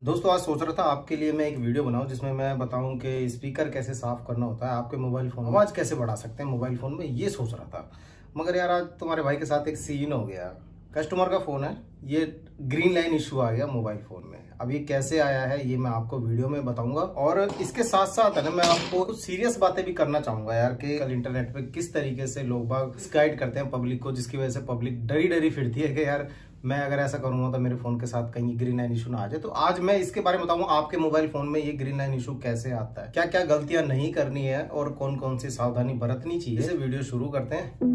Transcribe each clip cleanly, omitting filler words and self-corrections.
दोस्तों आज सोच रहा था आपके लिए मैं एक वीडियो बनाऊं जिसमें मैं बताऊं कि स्पीकर कैसे साफ करना होता है आपके मोबाइल फोन में, आवाज कैसे बढ़ा सकते हैं मोबाइल फोन में, ये सोच रहा था। मगर यार आज तुम्हारे भाई के साथ एक सीन हो गया। कस्टमर का फोन है, ये ग्रीन लाइन इशू आ गया मोबाइल फोन में। अब ये कैसे आया है ये मैं आपको वीडियो में बताऊंगा, और इसके साथ साथ है ना मैं आपको कुछ सीरियस बातें भी करना चाहूंगा यार कि कल इंटरनेट पे किस तरीके से लोग बाग गाइड करते हैं पब्लिक को, जिसकी वजह से पब्लिक डरी डरी फिरती है कि यार मैं अगर ऐसा करूंगा तो मेरे फोन के साथ कहीं ग्रीन लाइन इशू ना आ जाए। तो आज मैं इसके बारे में बताऊंगा आपके मोबाइल फोन में ये ग्रीन लाइन इशू कैसे आता है, क्या क्या गलतियां नहीं करनी है और कौन कौन सी सावधानी बरतनी चाहिए। इसे वीडियो शुरू करते हैं।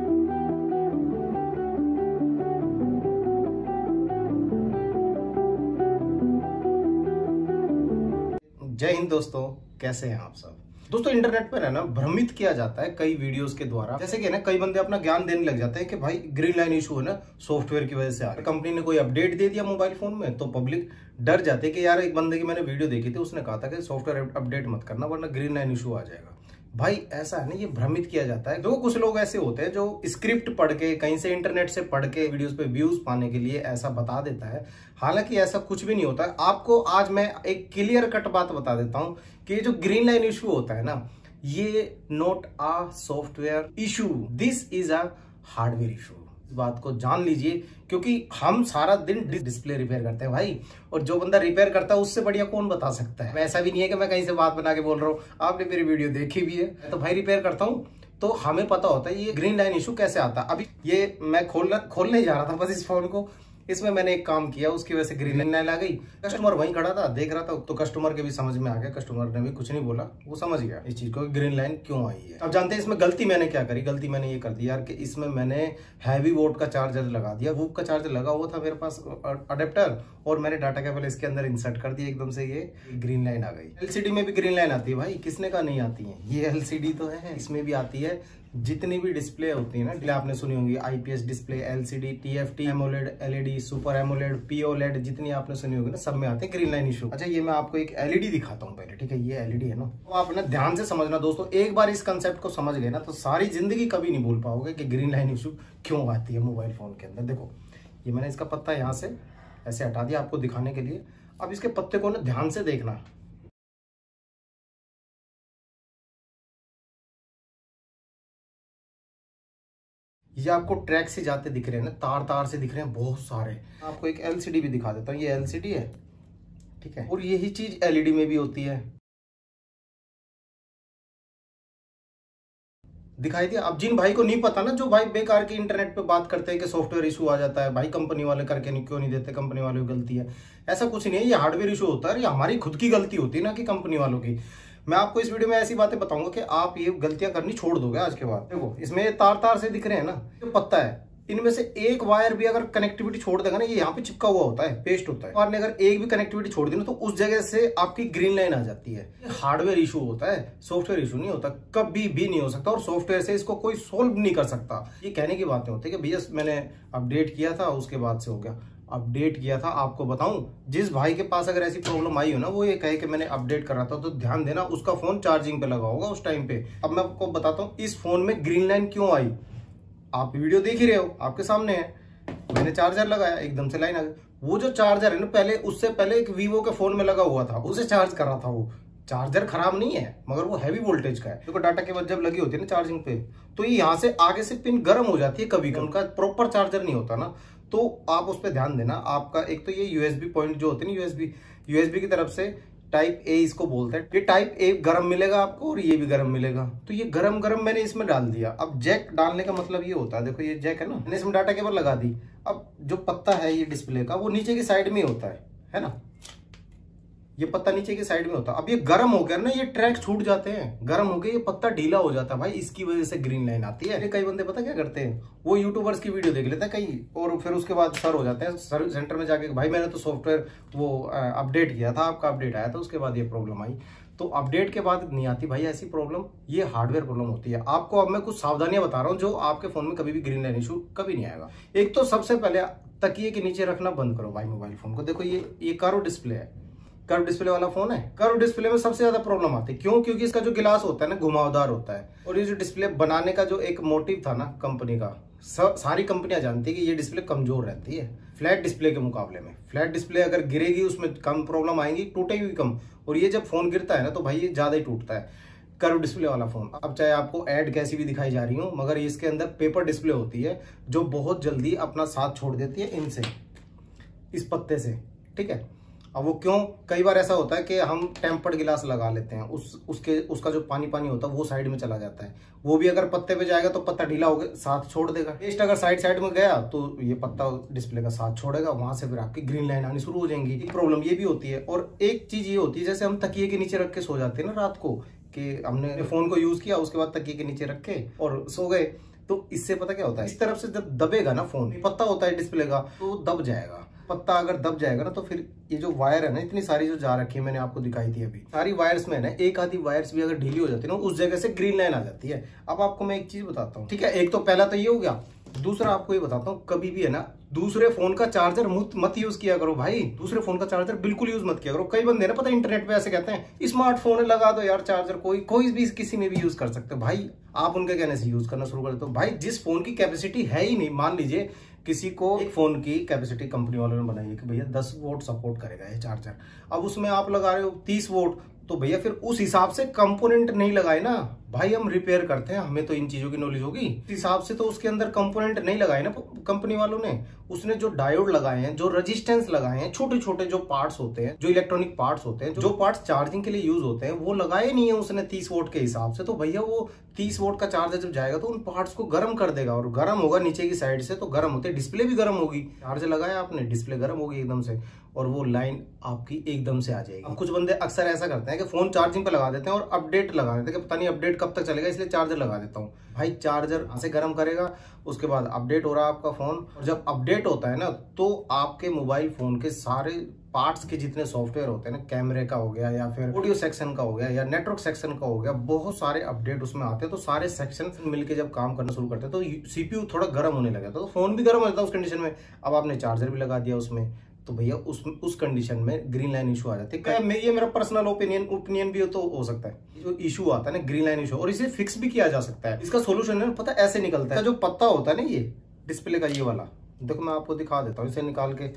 जय हिंद दोस्तों, कैसे हैं आप सब। दोस्तों इंटरनेट पर है ना भ्रमित किया जाता है कई वीडियोस के द्वारा, जैसे कि ना कई बंदे अपना ज्ञान देने लग जाते हैं कि भाई ग्रीन लाइन इशू है ना सॉफ्टवेयर की वजह से आ रहा है। कंपनी ने कोई अपडेट दे दिया मोबाइल फोन में तो पब्लिक डर जाती है कि यार एक बंदे की मैंने वीडियो देखी थी, उसने कहा था कि सॉफ्टवेयर अपडेट मत करना वरना ग्रीन लाइन इशू आ जाएगा। भाई ऐसा है ना, ये भ्रमित किया जाता है। जो कुछ लोग ऐसे होते हैं जो स्क्रिप्ट पढ़ के कहीं से इंटरनेट से पढ़ के वीडियोस पे व्यूज पाने के लिए ऐसा बता देता है, हालांकि ऐसा कुछ भी नहीं होता है। आपको आज मैं एक क्लियर कट बात बता देता हूं कि जो ग्रीन लाइन इशू होता है ना, ये not a software issue, this is a hardware issue. इस बात को जान लीजिए, क्योंकि हम सारा दिन डिस्प्ले रिपेयर करते हैं भाई, और जो बंदा रिपेयर करता है उससे बढ़िया कौन बता सकता है। ऐसा भी नहीं है कि मैं कहीं से बात बना के बोल रहा हूँ, आपने मेरी वीडियो देखी भी है तो भाई रिपेयर करता हूँ, तो हमें पता होता है ये ग्रीन लाइन इशू कैसे आता है। अभी ये मैं खोलने जा रहा था बस इस फोन को, इसमें मैंने एक काम किया उसकी वजह से ग्रीन लाइन आ गई। कस्टमर वहीं खड़ा था देख रहा था, तो कस्टमर के भी समझ में आ गया, कस्टमर ने भी कुछ नहीं बोला, वो समझ गया इस चीज को ग्रीन लाइन क्यों आई है। अब जानते हैं इसमें गलती मैंने क्या करी। गलती मैंने ये कर दी यार कि इसमें मैंने हैवी वोल्ट का चार्जर लगा दिया। वूप का चार्जर लगा हुआ था मेरे पास अडेप्टर, और मैंने डाटा केबल इसके अंदर इंसर्ट कर दिया, एकदम से ये ग्रीन लाइन आ गई। एलसीडी में भी ग्रीन लाइन आती है भाई, किसने कहा नहीं आती है, ये एलसीडी तो है, इसमें भी आती है। जितनी भी डिस्प्ले होती है ना, आपने सुनी होंगी IPS display, LCD, TFT, AMOLED, LED, super AMOLED, pOLED, जितनी आपने सुनी होगी ना, सब में आते हैं ग्रीन लाइन इशू। अच्छा ये मैं आपको एक एलईडी दिखाता हूँ पहले, ठीक है। ये एलईडी है ना, तो आप ना ध्यान से समझना दोस्तों। एक बार इस कंसेप्ट को समझ गए ना तो सारी जिंदगी कभी नहीं भूल पाओगे कि ग्रीन लाइन इशू क्यों आती है मोबाइल फोन के अंदर। देखो ये मैंने इसका पत्ता यहाँ से ऐसे हटा दिया आपको दिखाने के लिए। अब इसके पत्ते को ना ध्यान से देखना, ये आपको ट्रैक से जाते दिख रहे हैं ना, तार तार से दिख रहे हैं बहुत सारे। आपको एक एलसीडी भी दिखा देता हूँ, ये एलसीडी है, ठीक है, और यही चीज एलईडी में भी होती है, दिखाई दिया। अब जिन भाई को नहीं पता ना, जो भाई बेकार के इंटरनेट पे बात करते हैं कि सॉफ्टवेयर इशू आ जाता है, भाई कंपनी वाले करके नहीं क्यों नहीं देते, कंपनी वालों की गलती है, ऐसा कुछ नहीं है। ये हार्डवेयर इशू होता है, ये हमारी खुद की गलती होती है ना कि कंपनी वालों की। मैं आपको इस वीडियो में ऐसी बातें बताऊंगा कि आप ये गलतियां करनी छोड़ दोगे आज के बाद। देखो इसमें तार तार से दिख रहे हैं ना, जो पत्ता है, इनमें से एक वायर भी अगर कनेक्टिविटी छोड़ देगा ना, ये यहाँ पे चिपका हुआ होता है, पेस्ट होता है, और ने अगर एक भी कनेक्टिविटी छोड़ दी ना तो उस जगह से आपकी ग्रीन लाइन आ जाती है। हार्डवेयर इशू होता है, सॉफ्टवेयर इशू नहीं होता, कभी भी नहीं हो सकता, और सॉफ्टवेयर से इसको कोई सोल्व नहीं कर सकता। ये कहने की बातें होती है कि भैया मैंने अपडेट किया था उसके बाद से हो गया। अपडेट किया था, आपको बताऊं, जिस भाई के पास अगर ऐसी प्रॉब्लम आई हो ना, वो ये कहे कि मैंने अपडेट कर रहा था, तो ध्यान देना उसका फोन चार्जिंग पे लगा होगा उस टाइम पे। अब मैं आपको बताता हूँ इस फोन में ग्रीन लाइन क्यों आई। आप वीडियो देख ही रहे हो, आपके सामने है, मैंने चार्जर लगाया, एकदम से लाइन आ गई। वो जो चार्जर है ना, पहले उससे पहले एक वीवो के फोन में लगा हुआ था, उसे चार्ज कर रहा था। वो चार्जर खराब नहीं है मगर वो हैवी वोल्टेज का है। देखो डाटा केबल जब लगी होती है ना चार्जिंग पे, तो ये यहाँ से आगे से पिन गर्म हो जाती है कभी कभी, उनका प्रॉपर चार्जर नहीं होता ना, तो आप उस पर ध्यान देना। आपका एक तो ये यूएसबी पॉइंट जो होते हैं ना, यूएसबी की तरफ से टाइप ए इसको बोलते हैं, ये टाइप ए गरम मिलेगा आपको और ये भी गरम मिलेगा, तो ये गरम मैंने इसमें डाल दिया। अब जैक डालने का मतलब ये होता है, देखो ये जैक है ना, मैंने इसमें डाटा केबल लगा दी। अब जो पत्ता है ये डिस्प्ले का, वो नीचे की साइड में होता है ना, ये पत्ता नीचे की साइड में होता है। अब ये गर्म हो गया ना, ये ट्रैक छूट जाते हैं, गर्म हो गए, ये पत्ता ढीला हो जाता है भाई, इसकी वजह से ग्रीन लाइन आती है। कई बंदे पता क्या करते हैं, वो यूट्यूबर्स की वीडियो देख लेते हैं कहीं, और फिर उसके बाद सर हो जाते हैं सर्विस सेंटर में जाके, भाई मैंने तो सॉफ्टवेयर वो अपडेट किया था, आपका अपडेट आया था, उसके बाद ये प्रॉब्लम आई। तो अपडेट के बाद नहीं आती भाई ऐसी प्रॉब्लम, ये हार्डवेयर प्रॉब्लम होती है। आपको अब मैं कुछ सावधानियां बता रहा हूँ जो आपके फोन में कभी भी ग्रीन लाइन इशू कभी नहीं आएगा। एक तो सबसे पहले तकिए के नीचे रखना बंद करो भाई मोबाइल फोन को। देखो ये कर्व डिस्प्ले है, कर्व डिस्प्ले वाला फोन है। कर्व डिस्प्ले में सबसे ज्यादा प्रॉब्लम आती है, क्यों? क्योंकि इसका जो गिलास होता है ना घुमावदार होता है, और ये जो डिस्प्ले बनाने का जो एक मोटिव था ना कंपनी का, सारी कंपनियां जानती है कि ये डिस्प्ले कमजोर रहती है, फ्लैट डिस्प्ले के मुकाबले में। फ्लैट डिस्प्ले अगर गिरेगी उसमें कम प्रॉब्लम आएंगी, टूटेगी भी कम, और ये जब फोन गिरता है ना तो भाई ये ज्यादा ही टूटता है। कर्व डिस्प्ले वाला फोन, अब चाहे आपको ऐड कैसी भी दिखाई जा रही हो, मगर इसके अंदर पेपर डिस्प्ले होती है जो बहुत जल्दी अपना साथ छोड़ देती है इनसे, इस पत्ते से, ठीक है। अब वो क्यों, कई बार ऐसा होता है कि हम टेम्पर्ड गिलास लगा लेते हैं, उसका जो पानी पानी होता है वो साइड में चला जाता है, वो भी अगर पत्ते पे जाएगा तो पत्ता ढीला हो गया साथ छोड़ देगा। पेस्ट अगर साइड में गया तो ये पत्ता डिस्प्ले का साथ छोड़ेगा, वहां से फिर आपकी ग्रीन लाइन आनी शुरू हो जाएंगी। प्रॉब्लम ये भी होती है। और एक चीज ये होती है, जैसे हम तकिए के नीचे रख के सो जाते हैं ना रात को, कि हमने फोन को यूज किया उसके बाद तकिए के नीचे रख के और सो गए, तो इससे पता क्या होता है, इस तरफ से जब दबेगा ना फोन, पत्ता होता है डिस्प्ले का, तो दब जाएगा। पत्ता अगर दब जाएगा ना तो फिर ये जो वायर है ना, इतनी सारी जो जा रखी है, मैंने आपको दिखाई थी अभी, सारी वायर्स में ना एक आधी वायर्स भी अगर ढीली हो जाती है ना, उस जगह से ग्रीन लाइन आ जाती है। अब आपको मैं एक चीज बताता हूँ, ठीक है, एक तो पहला तो ये हो गया। दूसरा आपको ये बताता हूँ, कभी भी है ना दूसरे फोन का चार्जर मत यूज किया करो भाई। दूसरे फोन का चार्जर बिल्कुल यूज मत किया करो। कई बंदे ना पता इंटरनेट पे ऐसे कहते हैं स्मार्टफोन है लगा दो यार चार्जर, कोई भी किसी में भी यूज कर सकते हो। भाई आप उनके कहने से यूज करना शुरू कर दो। भाई जिस फोन की कैपेसिटी है ही नहीं, मान लीजिए किसी को एक फोन की कैपेसिटी कंपनी वालों ने बनाई है कि भैया 10 वोट सपोर्ट करेगा ये चार्जर, अब उसमें आप लगा रहे हो 30 वोट, तो भैया फिर उस हिसाब से कंपोनेंट नहीं लगाए ना भाई। हम रिपेयर करते हैं, हमें तो इन चीजों की नॉलेज होगी, इस हिसाब से तो उसके अंदर कंपोनेंट नहीं लगाए ना कंपनी वालों ने। उसने जो डायोड लगाए हैं, जो रेजिस्टेंस लगाए हैं, छोटे छोटे जो पार्ट्स होते हैं, जो इलेक्ट्रॉनिक पार्ट्स होते हैं, जो पार्ट्स चार्जिंग के लिए यूज होते हैं, वो लगाए नहीं है उसने 30 वोट के हिसाब से। तो भैया वो 30 वोट का चार्जर जब जाएगा तो उन पार्ट्स को गर्म कर देगा, और गर्म होगा नीचे की साइड से, तो गर्म होते डिस्प्ले भी गर्म होगी। चार्जर लगाया आपने, डिस्प्ले गर्म होगी एकदम से, और वो लाइन आपकी एकदम से आ जाएगी। अब कुछ बंदे अक्सर ऐसा करते हैं कि फोन चार्जिंग पे लगा देते हैं और अपडेट लगा देते हैं कि पता नहीं अपडेट कब तक चलेगा, इसलिए चार्जर लगा देता हूँ। भाई चार्जर से गर्म करेगा, उसके बाद अपडेट हो रहा है आपका फोन, और जब अपडेट होता है ना तो आपके मोबाइल फोन के सारे पार्ट्स के जितने सॉफ्टवेयर होते हैं ना, कैमरे का हो गया या फिर ऑडियो सेक्शन का हो गया या नेटवर्क सेक्शन का हो गया, बहुत सारे अपडेट उसमें आते हैं। तो सारे सेक्शन मिलके जब काम करना शुरू करते हैं तो सीपीयू थोड़ा गर्म होने लगा, तो फोन भी गर्म हो जाता है उस कंडीशन में। अब आपने चार्जर भी लगा दिया उसमें, तो भैया उस कंडीशन में ग्रीन लाइन इशू आ जाती है। ये मेरा पर्सनल ओपिनियन भी तो हो सकता है, जो इशू आता है ना ग्रीन लाइन इशू, और इसे फिक्स भी किया जा सकता है। इसका सोल्यूशन है पता ऐसे निकलता है, जो पत्ता होता है ना ये डिस्प्ले का, ये वाला देखो मैं आपको दिखा देता हूँ, इसे निकाल के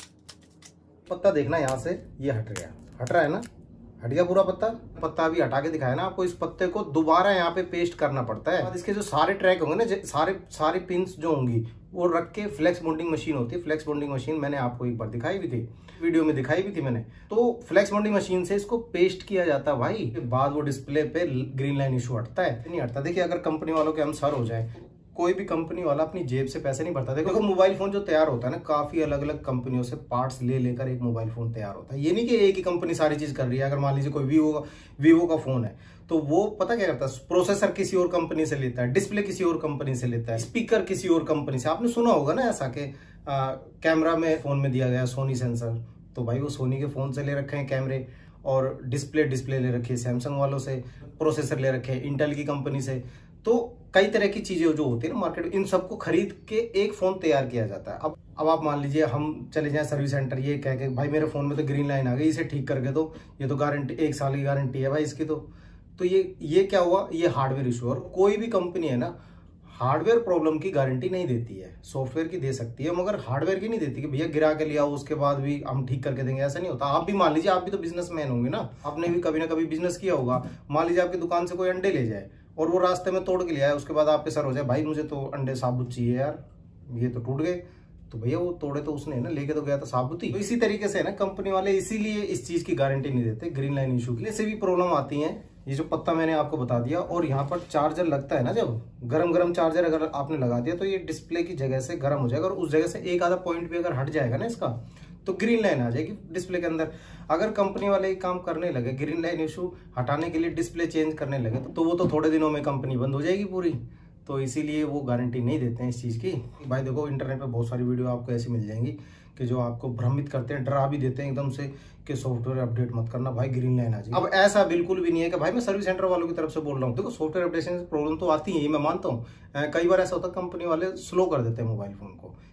पत्ता देखना, यहाँ से ये हट रहा है ना, हट गया पूरा पत्ता भी हटा के दिखाया ना आपको। इस पत्ते को दोबारा यहाँ पे पेस्ट करना पड़ता है। इसके जो सारे ट्रैक होंगे ना, सारे पिंस जो होंगी वो रख के फ्लेक्स बॉन्डिंग मशीन होती है। फ्लेक्स बॉन्डिंग मशीन मैंने आपको एक बार दिखाई भी थी, वीडियो में दिखाई भी थी मैंने। तो फ्लेक्स बॉन्डिंग मशीन से इसको पेस्ट किया जाता है भाई, के बाद वो डिस्प्ले पे ग्रीन लाइन इशू हटता है, नहीं हटता। देखिए अगर कंपनी वालों के हम सर हो जाए, कोई भी कंपनी वाला अपनी जेब से पैसे नहीं भरता। देखो मोबाइल फोन जो तैयार होता है ना, काफी अलग अलग कंपनियों से पार्ट्स ले लेकर एक मोबाइल फोन तैयार होता है। ये नहीं कि एक ही कंपनी सारी चीज कर रही है। अगर मान लीजिए कोई वीवो का फोन है, तो वो पता क्या करता है, प्रोसेसर किसी और कंपनी से लेता है, डिस्प्ले किसी और कंपनी से लेता है, स्पीकर किसी और कंपनी से। आपने सुना होगा ना ऐसा कि कैमरा में फोन में दिया गया सोनी सेंसर, तो भाई वो सोनी के फोन से ले रखे हैं कैमरे, और डिस्प्ले ले रखी है सैमसंग वालों से, प्रोसेसर ले रखे हैं इंटेल की कंपनी से। तो कई तरह की चीजें जो होती है ना मार्केट, इन सबको खरीद के एक फोन तैयार किया जाता है। अब आप मान लीजिए हम चले जाएं सर्विस सेंटर, ये कह के भाई मेरे फोन में तो ग्रीन लाइन आ गई, इसे ठीक करके दो, ये तो गारंटी 1 साल की गारंटी है भाई इसकी। तो ये क्या हुआ, ये हार्डवेयर इशू। और कोई भी कंपनी है ना हार्डवेयर प्रॉब्लम की गारंटी नहीं देती है, सॉफ्टवेयर की दे सकती है मगर हार्डवेयर की नहीं देती कि भैया गिरा के लिया उसके बाद भी हम ठीक करके देंगे, ऐसा नहीं होता। आप भी मान लीजिए, आप भी तो बिजनेसमैन होंगे ना, आपने भी कभी ना कभी बिजनेस किया होगा। मान लीजिए आपकी दुकान से कोई अंडे ले जाए और वो रास्ते में तोड़ के लिया है, उसके बाद आपके सर हो जाए भाई मुझे तो अंडे साबुत चाहिए यार, ये तो टूट गए, तो भैया वो तोड़े तो उसने ना, लेके तो गया था साबुत ही। तो इसी तरीके से ना कंपनी वाले इसीलिए इस चीज की गारंटी नहीं देते ग्रीन लाइन इशू की। से भी प्रॉब्लम आती है। ये जो पत्ता मैंने आपको बता दिया, और यहाँ पर चार्जर लगता है ना, जब गरम चार्जर अगर आपने लगा दिया तो ये डिस्प्ले की जगह से गर्म हो जाएगा, और उस जगह से एक आधा पॉइंट भी अगर हट जाएगा ना इसका, तो ग्रीन लाइन आ जाएगी डिस्प्ले के अंदर। अगर कंपनी वाले ये काम करने लगे, ग्रीन लाइन इशू हटाने के लिए डिस्प्ले चेंज करने लगे, तो वो तो थोड़े दिनों में कंपनी बंद हो जाएगी पूरी। तो इसीलिए वो गारंटी नहीं देते हैं इस चीज़ की। भाई देखो इंटरनेट पे बहुत सारी वीडियो आपको ऐसी मिल जाएंगी कि जो आपको भ्रमित करते हैं, डरा भी देते हैं एकदम से कि सॉफ्टवेयर अपडेट मत करना भाई, ग्रीन लाइन आ जाएगी। अब ऐसा बिल्कुल भी नहीं है कि भाई मैं सर्विस सेंटर वालों की तरफ से बोल रहा हूँ। देखो सॉफ्टवेयर अपडेशन प्रॉब्लम तो आती है, मैं मानता हूँ। कई बार ऐसा होता है कंपनी वाले स्लो कर देते हैं मोबाइल फोन को,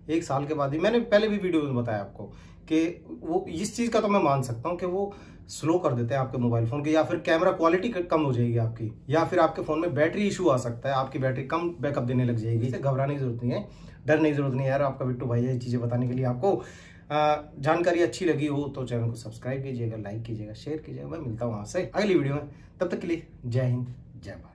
1 साल के बाद ही, मैंने पहले भी वीडियो में बताया आपको कि वो इस चीज़ का तो मैं मान सकता हूँ कि वो स्लो कर देते हैं आपके मोबाइल फ़ोन के, या फिर कैमरा क्वालिटी कम हो जाएगी आपकी, या फिर आपके फ़ोन में बैटरी इशू आ सकता है, आपकी बैटरी कम बैकअप देने लग जाएगी। इससे घबराने की जरूरत नहीं है, डरने की जरूरत नहीं है यार। आपका बिट्टू भाई है ये चीज़ें बताने के लिए। आपको जानकारी अच्छी लगी हो तो चैनल को सब्सक्राइब कीजिएगा, लाइक कीजिएगा, शेयर कीजिएगा। मैं मिलता हूँ वहाँ से अगली वीडियो में, तब तक के लिए जय हिंद, जय भारत।